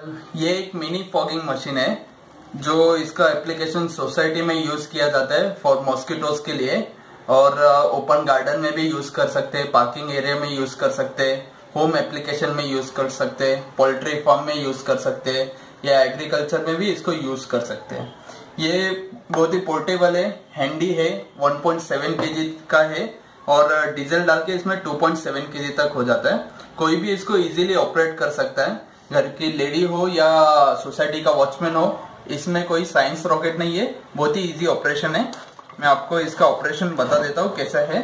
ये एक mini fogging machine है जो इसका एप्लीकेशन सोसाइटी में यूज किया जाता है फॉर मॉस्किटोज के लिए, और ओपन गार्डन में भी यूज कर सकते हैं, पार्किंग एरिया में यूज कर सकते हैं, होम एप्लीकेशन में यूज कर सकते हैं, पोल्ट्री फार्म में यूज कर सकते हैं या एग्रीकल्चर में भी इसको यूज कर सकते हैं। ये बहुत ही पोर्टेबल है, हैंडी है, 1.7 kg का है और डीजल डाल के इसमें 2.7 kg तक हो जाता है। कोई भी इसको इजीली ऑपरेट कर सकता है, घर की लेडी हो या सोसाइटी का वॉचमैन हो। इसमें कोई साइंस रॉकेट नहीं है, बहुत ही इजी ऑपरेशन है। मैं आपको इसका ऑपरेशन बता देता हूँ कैसा है।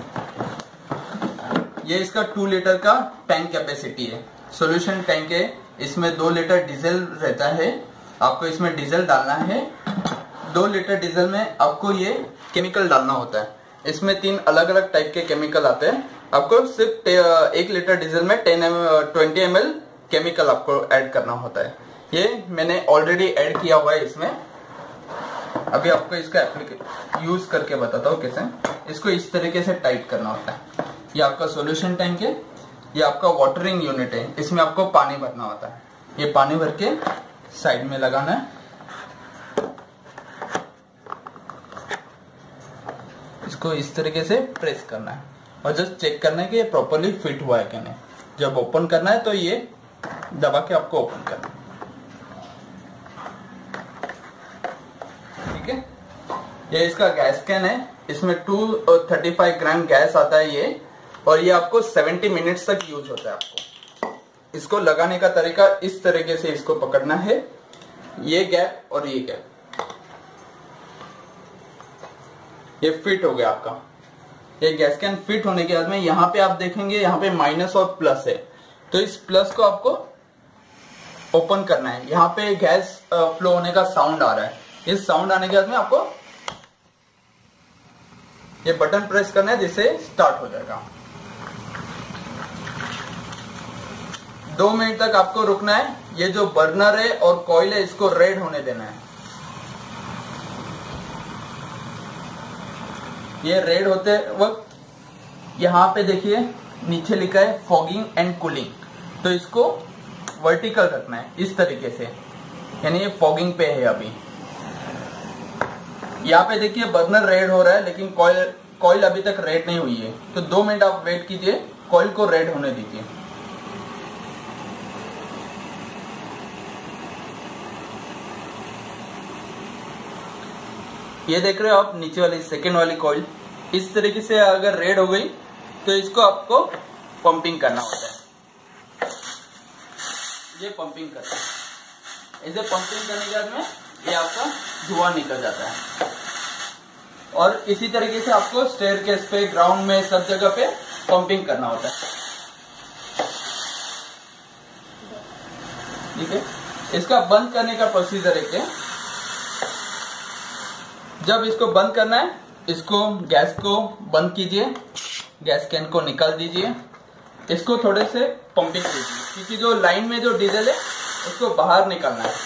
ये इसका 2 लीटर का टैंक कैपेसिटी है, सॉल्यूशन टैंक है। इसमें 2 लीटर डीजल रहता है, आपको इसमें डीजल डालना है। 2 लीटर डीजल में आपको ये केमिकल डालना होता है। इसमें 3 अलग अलग टाइप के केमिकल आते हैं। आपको सिर्फ 1 लीटर डीजल में 20 ml केमिकल आपको ऐड करना होता है। ये मैंने ऑलरेडी ऐड किया हुआ है इसमें। अभी आपको इसका यूज करके बताता हूँ कैसे। इसको इस तरीके से टाइट करना होता है। ये आपका सॉल्यूशन टैंक है, ये आपका वाटरिंग यूनिट है। इसमें आपको पानी भरना होता है। ये पानी भर के साइड में लगाना है। इसको इस तरीके से प्रेस करना है और जस्ट चेक करना है कि ये प्रॉपर्ली फिट हुआ है कि नहीं। जब ओपन करना है तो ये दबा के आपको ओपन करना है, ठीक है। ये इसका गैस कैन है, इसमें 235 ग्राम गैस आता है ये, और ये आपको 70 मिनट्स तक यूज होता है। आपको इसको लगाने का तरीका इस तरीके से इसको पकड़ना है, ये गैप और ये गैप। ये फिट हो गया आपका। ये गैस कैन फिट होने के बाद में यहाँ पे आप देखेंगे, यहाँ पे माइनस और प्लस है, तो इस प्लस को आपको ओपन करना है। यहाँ पे गैस फ्लो होने का साउंड आ रहा है। इस साउंड आने के बाद में आपको ये बटन प्रेस करना है, जिससे स्टार्ट हो जाएगा। 2 मिनट तक आपको रुकना है। ये जो बर्नर है और कॉइल है इसको रेड होने देना है। ये रेड होते वक्त यहाँ पे देखिए नीचे लिखा है फॉगिंग एंड कूलिंग, तो इसको वर्टिकल रखना है इस तरीके से, यानी ये फॉगिंग पे है। अभी यहाँ पे देखिए बर्नर रेड हो रहा है, लेकिन कॉइल अभी तक रेड नहीं हुई है। तो 2 मिनट आप वेट कीजिए, कॉइल को रेड होने दीजिए। ये देख रहे हो आप नीचे वाली सेकेंड वाली कॉइल, इस तरीके से अगर रेड हो गई तो इसको आपको पंपिंग करना होता है। ये पंपिंग करता है। इसे पंपिंग करने के बाद में ये आपका धुआं निकल जाता है। और इसी तरीके से आपको स्टेयरकेस पे, ग्राउंड में, सब जगह पे पंपिंग करना होता है, ठीक है। इसका बंद करने का प्रोसीजर है क्या, जब इसको बंद करना है, इसको गैस को बंद कीजिए, गैस कैन को निकाल दीजिए, इसको थोड़े से पंपिंग कीजिए, क्योंकि जो लाइन में जो डीजल है उसको बाहर निकालना है।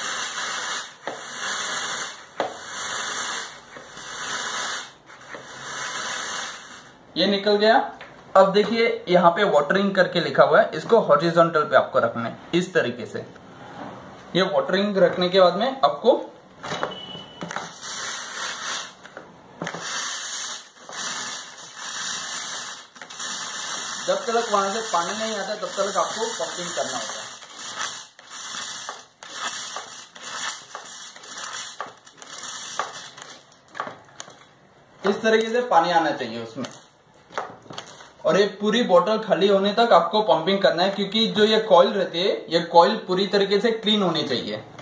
ये निकल गया। अब देखिए यहाँ पे वाटरिंग करके लिखा हुआ है, इसको हॉरिजॉन्टल पे आपको रखना है इस तरीके से। ये वाटरिंग रखने के बाद में आपको जब तक वहां से पानी नहीं आता तब तक आपको पंपिंग करना होता है। इस तरीके से पानी आना चाहिए उसमें, और ये पूरी बोतल खाली होने तक आपको पंपिंग करना है, क्योंकि जो ये कॉइल रहती है, ये कॉइल पूरी तरीके से क्लीन होनी चाहिए।